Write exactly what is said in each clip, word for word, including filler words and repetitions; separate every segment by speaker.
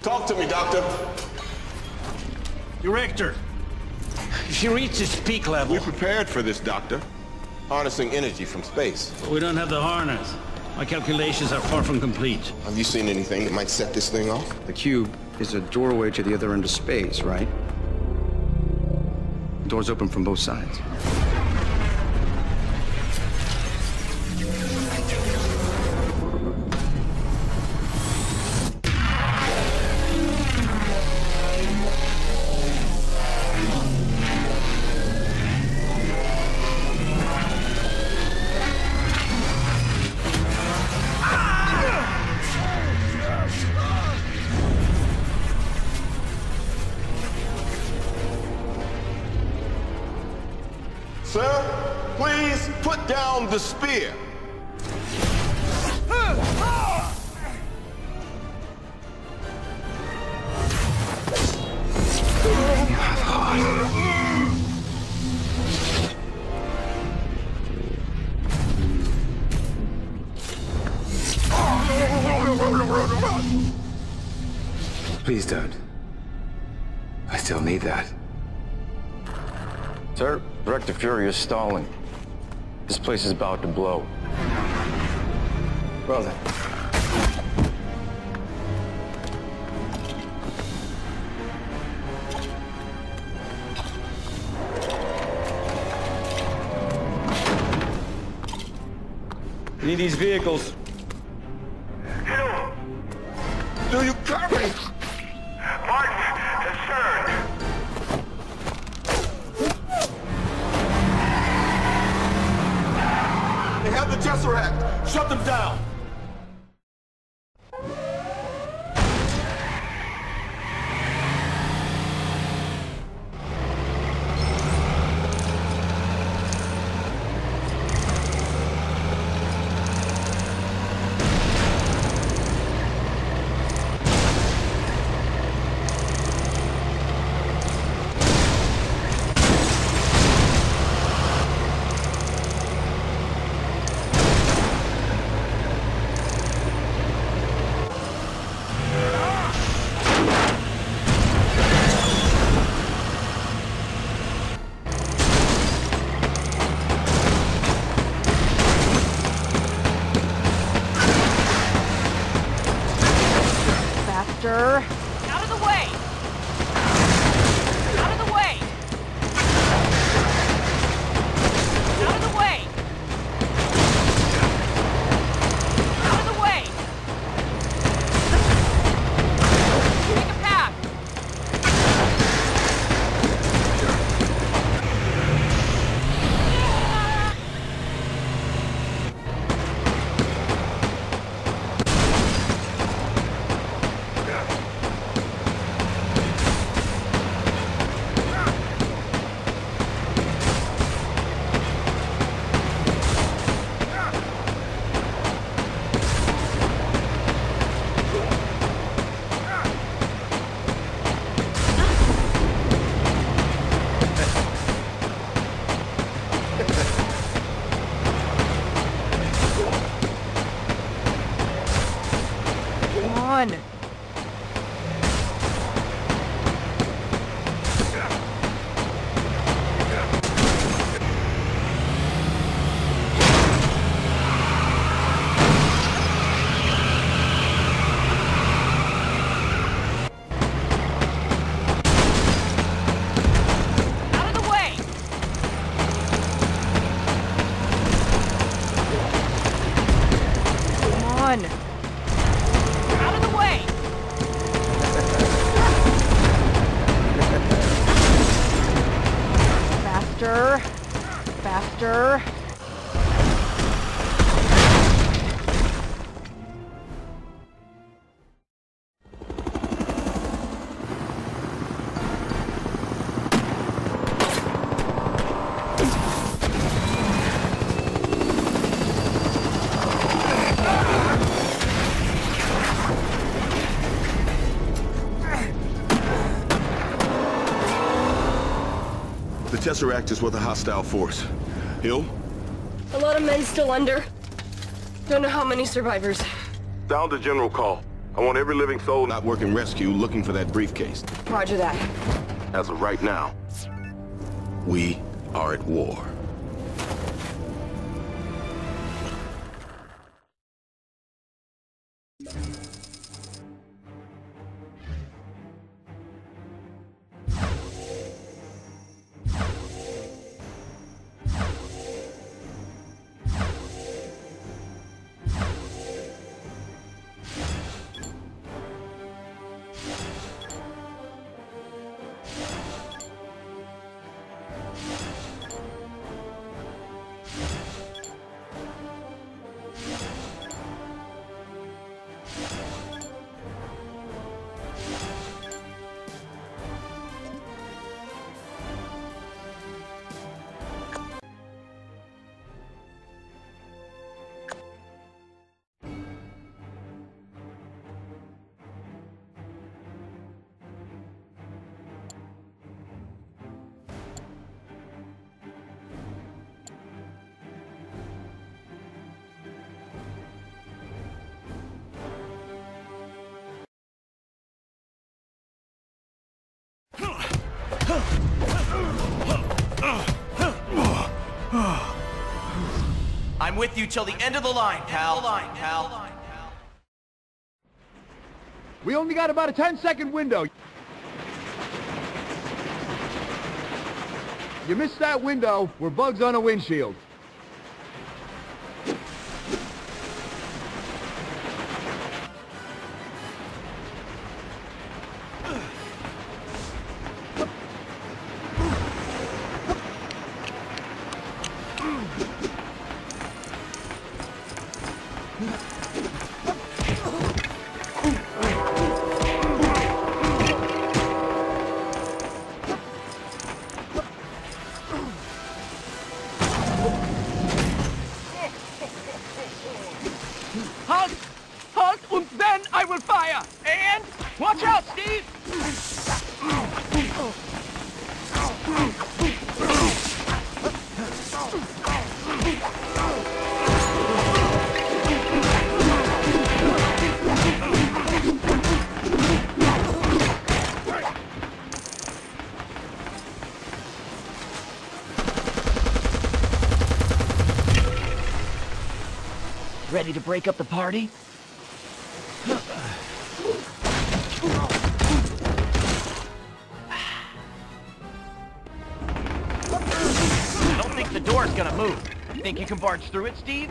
Speaker 1: Talk to me, Doctor.
Speaker 2: Director, she reaches peak level.
Speaker 1: We prepared for this, Doctor. Harnessing energy from space.
Speaker 2: But we don't have the harness. My calculations are far from complete.
Speaker 1: Have you seen anything that might set this thing off?
Speaker 3: The cube is a doorway to the other end of space, right? Doors open from both sides.
Speaker 1: Sir, please put down the spear.
Speaker 3: Please don't. I still need that. Sir, Director Fury is stalling. This place is about to blow. Well then. We need these vehicles.
Speaker 1: Do you copy?
Speaker 4: Martin, concerned.
Speaker 1: They have the Tesseract. Shut them down.
Speaker 5: Out of the way! Out of the way! Out of the way! Out of the way! Take a path! On. Out of the way. Come on. Out of the way! Faster. Faster.
Speaker 1: The Tesseract is with a hostile force. Hill?
Speaker 6: A lot of men still under. Don't know how many survivors.
Speaker 1: Sound the general call. I want every living soul not working rescue looking for that briefcase.
Speaker 5: Roger that.
Speaker 1: As of right now, we are at war.
Speaker 6: I'm with you till the end of the line, pal. Line, pal.
Speaker 7: We only got about a ten second window. You missed that window. We're bugs on a windshield.
Speaker 6: Halt! Halt, and then I will fire! And watch out, Steve! Ready to break up the party? I don't think the door's gonna move. Think you can barge through it, Steve?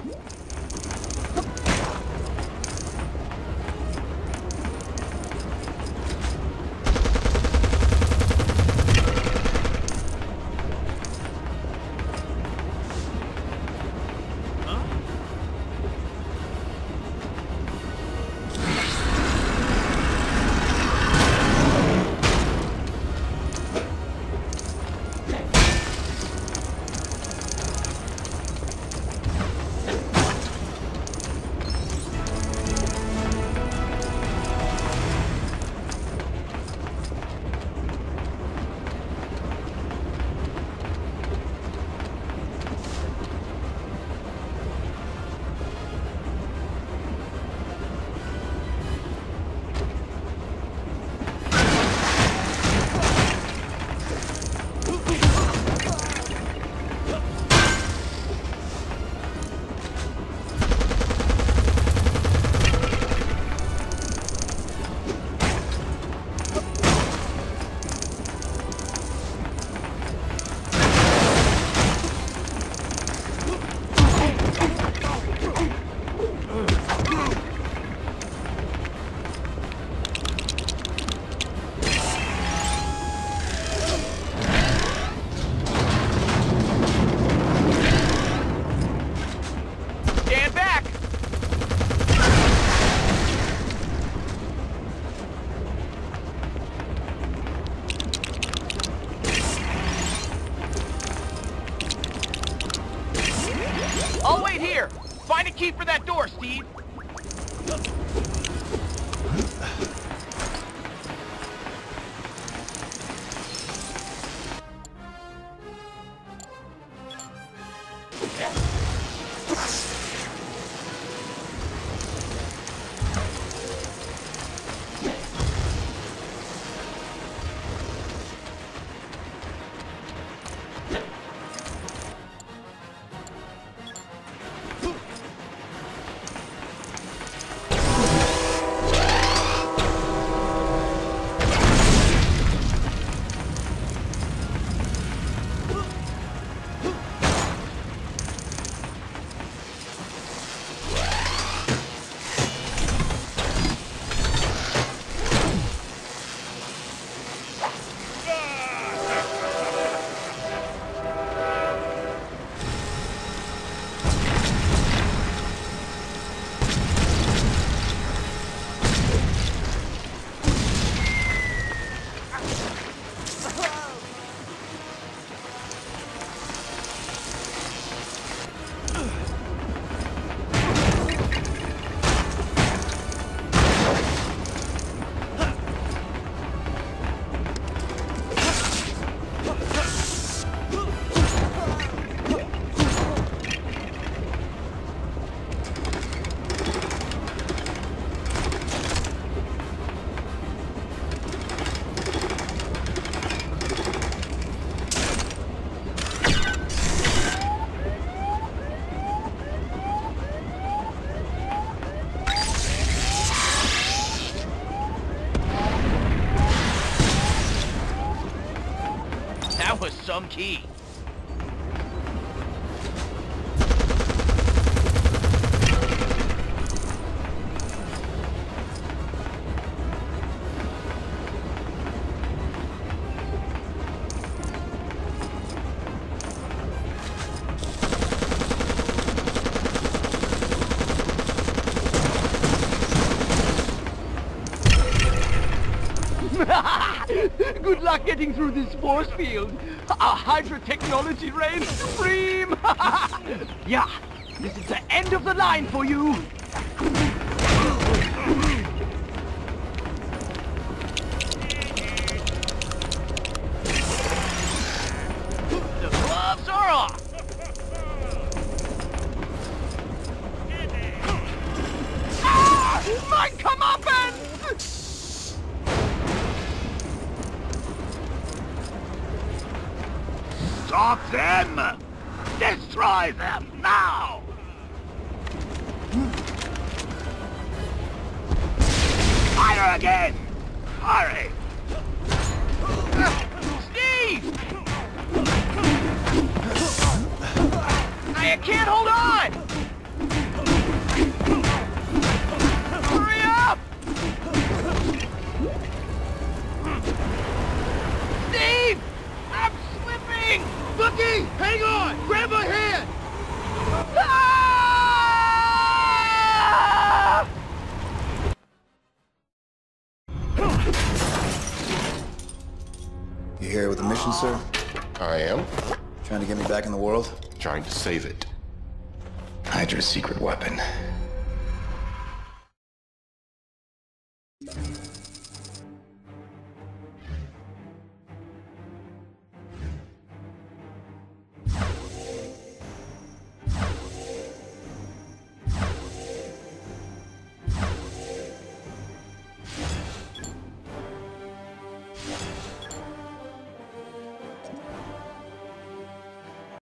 Speaker 6: I'll wait here. Find a key for that door, Steve. was some key.
Speaker 8: Good luck getting through this force field. Our Hydra technology reigns supreme. Yeah, this is the end of the line for you.
Speaker 6: The gloves are off.
Speaker 8: Ah! My comeuppance! Stop them! Destroy them now! Fire again! Hurry!
Speaker 6: Steve! I can't hold on! Hurry up! Steve! I'm slipping!
Speaker 7: Bucky, hang on! Grab my hand!
Speaker 6: Ah!
Speaker 9: You here with a mission, sir?
Speaker 1: I am
Speaker 9: Trying to get me back in the world?
Speaker 1: trying to save it.
Speaker 9: Hydra's secret weapon.